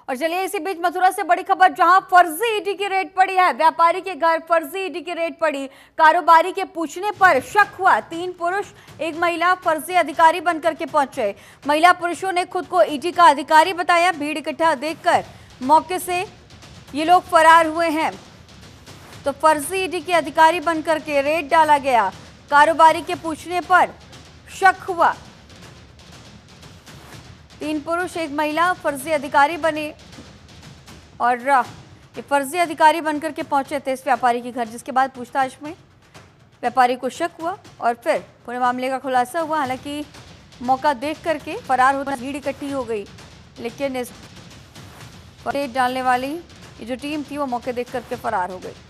और चलिए इसी बीच मथुरा से बड़ी खबर, जहां फर्जी ईडी की रेड पड़ी है। व्यापारी के घर फर्जी ईडी की रेड पड़ी। कारोबारी के पूछने पर शक हुआ। 3 पुरुष एक महिला फर्जी अधिकारी बनकर के पहुंचे। महिला पुरुषों ने खुद को ईडी का अधिकारी बताया। भीड़ इकट्ठा देखकर मौके से ये लोग फरार हुए हैं। तो फर्जी ईडी के अधिकारी बनकर के रेड डाला गया। कारोबारी के पूछने पर शक हुआ। 3 पुरुष एक महिला फर्जी अधिकारी बने और ये फर्जी अधिकारी बनकर के पहुंचे थे इस व्यापारी के घर, जिसके बाद पूछताछ में व्यापारी को शक हुआ और फिर पूरे मामले का खुलासा हुआ। हालांकि मौका देख करके फरार होने भीड़ इकट्ठी हो गई, लेकिन इस रेड डालने वाली ये जो टीम थी वो मौके देख करके फरार हो गई।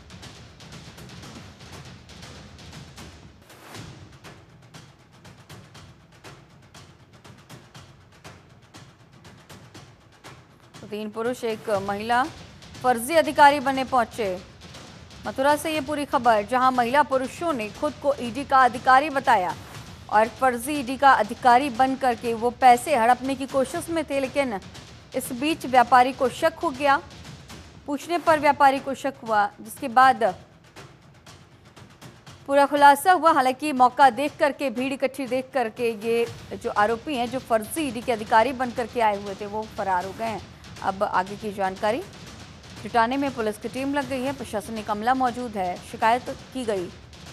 तो 3 पुरुष एक महिला फर्जी अधिकारी बने पहुंचे। मथुरा से ये पूरी खबर, जहां महिला पुरुषों ने खुद को ईडी का अधिकारी बताया और फर्जी ईडी का अधिकारी बन करके वो पैसे हड़पने की कोशिश में थे, लेकिन इस बीच व्यापारी को शक हो गया। पूछने पर व्यापारी को शक हुआ, जिसके बाद पूरा खुलासा हुआ। हालांकि मौका देख करके, भीड़ इकट्ठी देख करके ये जो आरोपी हैं, जो फर्जी ईडी के अधिकारी बन करके आए हुए थे, वो फरार हो गए हैं। अब आगे की जानकारी जुटाने में पुलिस की टीम लग गई है। प्रशासनिक अमला मौजूद है। शिकायत की गई।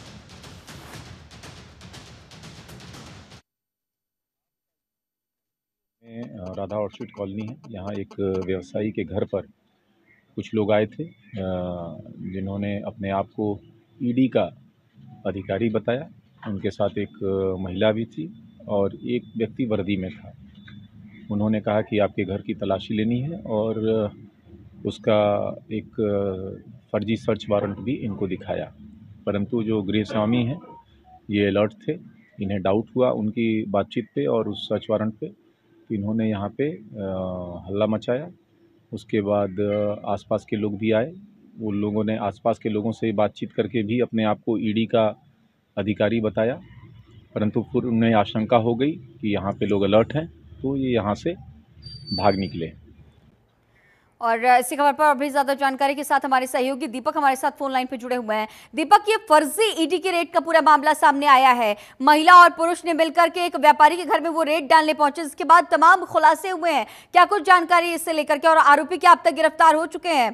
राधा ऑर्चिड कॉलोनी है। यहाँ एक व्यवसायी के घर पर कुछ लोग आए थे, जिन्होंने अपने आप को ईडी का अधिकारी बताया। उनके साथ एक महिला भी थी और एक व्यक्ति वर्दी में था। उन्होंने कहा कि आपके घर की तलाशी लेनी है और उसका एक फर्जी सर्च वारंट भी इनको दिखाया। परंतु जो गृहस्वामी हैं ये अलर्ट थे, इन्हें डाउट हुआ उनकी बातचीत पे और उस सर्च वारंट पे। तो इन्होंने यहाँ पे हल्ला मचाया। उसके बाद आसपास के लोग भी आए। उन लोगों ने आसपास के लोगों से बातचीत करके भी अपने आप को ईडी का अधिकारी बताया, परंतु फिर उन्हें आशंका हो गई कि यहाँ पे लोग अलर्ट हैं, तो ये यहाँ से भाग निकले। और इसी खबर पर अभी ज्यादा जानकारी के साथ हमारे सहयोगी दीपक हमारे साथ फोन लाइन पे जुड़े हुए हैं। दीपक, ये फर्जी ईडी के रेड का पूरा मामला सामने आया है। महिला और पुरुष ने मिलकर के एक व्यापारी के घर में वो रेड डालने पहुंचे, जिसके बाद तमाम खुलासे हुए हैं। क्या कुछ जानकारी इससे लेकर के, और आरोपी क्या अब तक गिरफ्तार हो चुके हैं?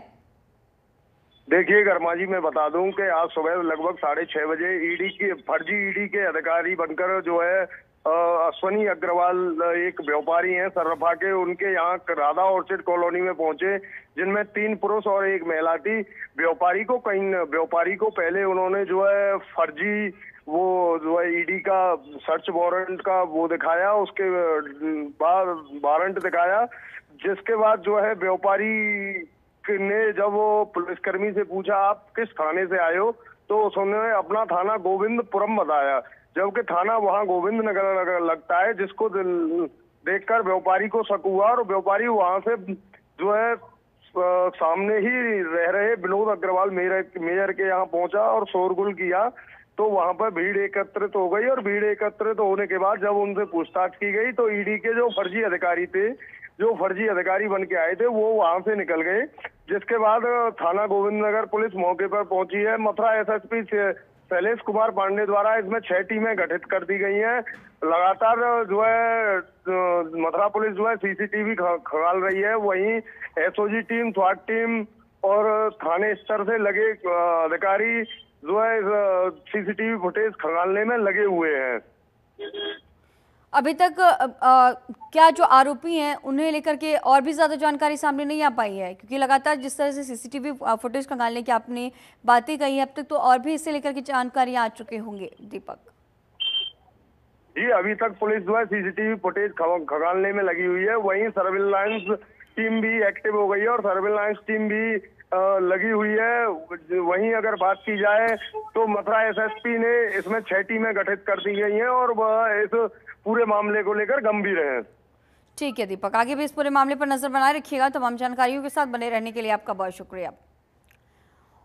देखिए गर्मा जी, मैं बता दूं कि आज सुबह लगभग 6:30 बजे फर्जी ईडी के अधिकारी बनकर जो है अश्वनी अग्रवाल एक व्यापारी हैं सर्रफा के, उनके यहाँ राधा ऑर्चिड कॉलोनी में पहुंचे, जिनमें 3 पुरुष और एक महिला थी। व्यापारी को पहले उन्होंने जो है फर्जी वो जो है ईडी का सर्च वारंट का वो दिखाया, उसके बाद वारंट दिखाया, जिसके बाद जो है व्यापारी ने जब वो पुलिसकर्मी से पूछा आप किस थाने से आए हो, तो उसने अपना थाना गोविंदपुरम बताया, जबकि थाना वहां गोविंद नगर लगता है, जिसको देखकर व्यापारी को शक हुआ और व्यापारी वहां से जो है सामने ही रह रहे विनोद अग्रवाल मेयर के यहाँ पहुंचा और शोरगुल किया। तो वहां पर भीड़ एकत्रित हो गई और भीड़ एकत्रित होने के बाद जब उनसे पूछताछ की गई तो ईडी के जो फर्जी अधिकारी बन के आए थे वो वहां से निकल गए, जिसके बाद थाना गोविंद नगर पुलिस मौके पर पहुंची है। मथुरा एसएसपी शैलेश कुमार पांडे द्वारा इसमें 6 टीमें गठित कर दी गई हैं। लगातार जो है मथुरा पुलिस जो है सीसीटीवी खंगाल रही है, वहीं एसओजी टीम, स्वाट टीम और थाने स्तर से लगे अधिकारी जो है सीसीटीवी फुटेज खंगालने में लगे हुए हैं। अभी तक क्या जो आरोपी हैं उन्हें लेकर के और भी ज्यादा जानकारी सामने नहीं आ पाई है? क्योंकि लगातार जिस तरह से सीसीटीवी फुटेज खंगालने की आपने बातें कही है, अब तक तो और भी इससे लेकर के जानकारी आ चुके होंगे दीपक। जी, अभी तक पुलिस जो है सीसीटीवी फुटेज खंगालने में लगी हुई है, वहीं सर्विलांस टीम भी एक्टिव हो गई है और सर्विलांस टीम भी लगी हुई है। वहीं अगर बात की जाए तो मथुरा एसएसपी ने इसमें 6 टीमें गठित कर दी गई हैं और वह इस पूरे मामले को लेकर गंभीर है। ठीक है दीपक, आगे भी इस पूरे मामले पर नजर बनाए रखिएगा। तमाम जानकारियों के साथ बने रहने के लिए आपका बहुत शुक्रिया।